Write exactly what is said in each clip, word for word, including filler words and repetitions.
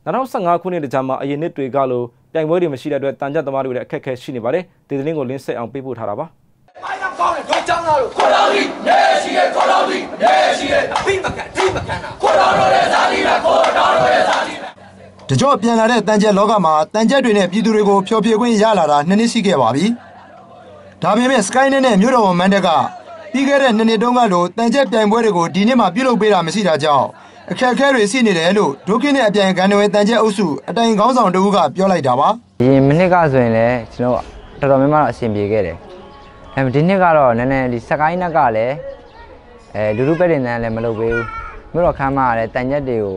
နောက်ဆက်ငါးခုနှစ်တကြာမှာအရင်နှစ်တွေကလိုပြိုင်ပွဲတွေမရှိတဲ့အတွက်တန်ကြပ်သမားတွေလည်းအခက်အခဲရှိနေပါတယ်ဒီသတင်းကိုလင်းဆက်အောင်ပေးပို့ထားတာပါတို့ကြောင်းလာလို့ခေါ်တော်သည်နေရှိရဲ့ခေါ်တော်သည်နေရှိရဲ့အဖိမကန်ဒီမကန်တာခေါ်တော်ရဲ့ဇာတိလားခေါ်တော်ရဲ့ဇာတိလားတကြော့ပြန်လာတဲ့တန်ကြပ်လောကမှာတန်ကြပ်တွေနဲ့ပြည်သူတွေကိုဖျော်ဖြေခွင့်ရလာတာနှစ်နှစ်ရှိခဲ့ပါပြီဒါပေမဲ့ Sky နဲ့မြို့တော်ဝန်မန်တက်ကပြီးခဲ့တဲ့နှစ်နှစ်တုန်းကလိုတန်ကြပ်ပြိုင်ပွဲတွေကိုဒီနှစ်မှာပြုလုပ်ပေးတာမရှိတာကြောင့်အခက်အခဲတွေရှိနေတယ်လို့ဒုက္ခနဲ့အပြိုင်ကန်တွေတန်ကြပ်အုပ်စုအတိုင်ခေါင်းဆောင်တဦးကပြောလိုက်တာပါဒီမိနစ်ကဆိုရင်လည်းကျွန်တော်တော်တော်များများအဆင်ပြေခဲ့တယ်အဲဒီနှစ်ကတော့နည်းနည်းဒီ Sky နက်ကလည်းအဲလူလူပဲတင်တန်းလည်းမလုပ်ပေးဘူးမြို့တော်ခမ်းမကလည်းတန်ကြပ်တွေကို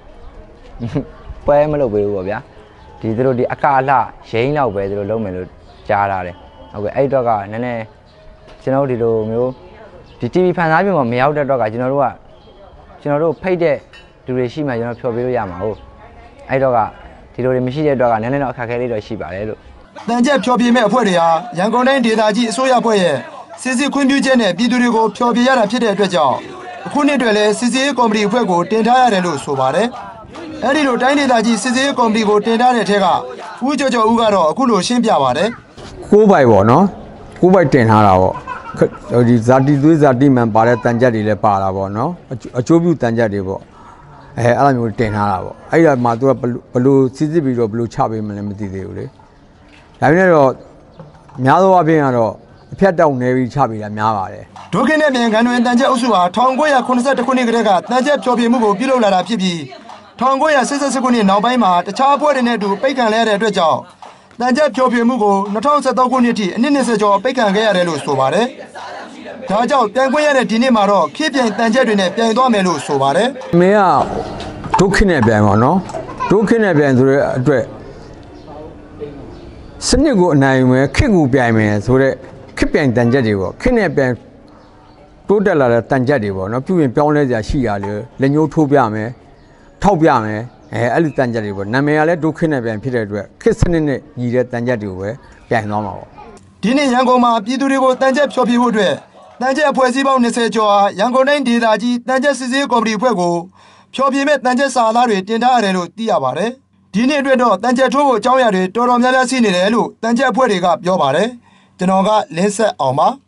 ပွဲမလုပ်ပေးဘူးပေါ့ဗျာဒီသူတို့ဒီအကာအလှရိန်းလောက်ပဲသူတို့လုပ်မယ်လို့ကြားထားတယ်ဟုတ်ကဲ့အဲ့တော့ကနည်းနည်းကျွန်တော်တို့ဒီလိုမျိုးဒီ တီဗီ ဖန်သားပြင်မှာမရောက်တဲ့တော့ကကျွန်တော်တို့ကကျွန်တော်တို့ဖိတ်တဲ့လူတွေရှိမှကျွန်တော်ဖြော်ပေးလို့ရမှာဟုတ်အဲ့တော့ကဒီလိုတွေမရှိတဲ့တော့ကနည်းနည်းတော့အခက်အခဲလေးတော့ရှိပါတယ်လို့တန်ကြပ်ဖြော်ပြမဲ့အဖွဲ့တွေဟာရန်ကုန်တိုင်းဒေသကြီးအစိုးရအဖွဲ့ရဲ့စစ်စစ်ခွင့်ပြုချက်နဲ့ပြည်သူတွေကိုဖြော်ပြရတာဖြစ်တဲ့အတွက်ကြောင့်အခုနှစ်တွေလည်းစစ်စစ်ကော်မတီအဖွဲ့ကိုတင်ထားရတယ်လို့ဆိုပါတယ်အဲ့ဒီလိုတိုင်းဒေသကြီးစစ်စစ်ကော်မတီကိုတင်ထားတဲ့ထက်ကဦးကျော်ကျော်ဦးကတော့အခုလိုရှင်းပြပါတယ်ကိုးပိုက်ပေါ့နော်ကိုးပိုက်တင်ထားတာပေါ့ဒီဇာတိသွေးဇာတိမှန်ပါတဲ့တန်ကြပ်တွေလည်းပါတာပေါ့နော်အကျိုးပြုတန်ကြပ်တွေပေါ့အဲအဲ့လိုမျိုးတင်ထားတာပေါ့အဲ့ဒါမှသူကဘလို့စစ်စစ်ပြီးတော့ဘလို့ချပေးမလဲမသိသေးဘူးလေဒါပေမဲ့တော့များသောအားဖြင့်ကတော့အဖြတ်တောက်နေပြီးချပေးတာများပါတယ်ဒုက္ခနဲ့ပြန်ကန်တွင်တန်ကြပ်အုပ်စုဟာ၁၉၇၁ခုနှစ်ကတည်းကတန်ကြပ်ဖြော်ပြမှုကိုပြုလုပ်လာတာဖြစ်ပြီး၁၉၈၈ခုနှစ်နောက်ပိုင်းမှာတခြားအဖွဲ့တွေနဲ့အတူပိတ်ခံရတဲ့အတွက်ကြောင့်တန်ကြပ်ဖြော်ပြမှုကို၂၀၁၃ခုနှစ်ထိအနှစ်၂၀ကျော်ပိတ်ခံခဲ့ရတယ်လို့ဆိုပါတယ်ဒါကြောင့်ပြန်ခွင့်ရတဲ့ဒီနေ့မှာတော့ခေတ်ပြိုင်တန်ကြပ်တွေနဲ့ပြန်သွားမယ်လို့ဆိုပါတယ်မင်းကဒုက္ခနဲ့ပြန်ပါနော်ဒုက္ခနဲ့ပြန်ဆိုတဲ့အတွက်စနစ်ကိုအနိုင်မယ်ခေတ်ကိုပြိုင်မယ်ဆိုတဲ့ခေတ်ပြိုင်တန်ကြပ်တွေပေါ့ခေတ်နဲ့ပြန်တိုးတက်လာတဲ့တန်ကြပ်တွေပေါ့နော်ပြုရင်ပြောင်းလဲစရာရှိရလေလက်ညှိုးထိုးပြမယ်ထောက်ပြမယ်အဲအဲ့လိုတန်ကြပ်တွေပေါ့နာမည်ကလည်းဒုက္ခနဲ့ပြန်ဖြစ်တဲ့အတွက်ခေတ်စနစ်နဲ့ညီတဲ့တန်ကြပ်တွေကိုပဲပြိုင်သွားမှာပေါ့ဒီနေ့ရန်ကုန်မှာပြည်သူတွေကိုတန်ကြပ်ဖြော်ပြဖို့အတွက်တန်ကြပ်အဖွဲ့အစည်းပေါင်း၂၀ကျော်ဟာရန်ကုန်တိုင်းဒေသကြီးတန်ကြပ်စစ်ဆေးကော်မတီအဖွဲ့ကိုဖြော်ပြမဲ့တန်ကြပ်စာသားတွေတင်ထားရတယ်လို့သိရပါတယ်ဒီနေ့အတွက်တော့တန်ကြပ်ထိုးဖို့အကြောင်းအရာတွေတော်တော်များများရှိနေတယ်လို့တန်ကြပ်အဖွဲ့တွေကပြောပါတယ်ကျွန်တော်ကလင်းဆက်အောင်ပါ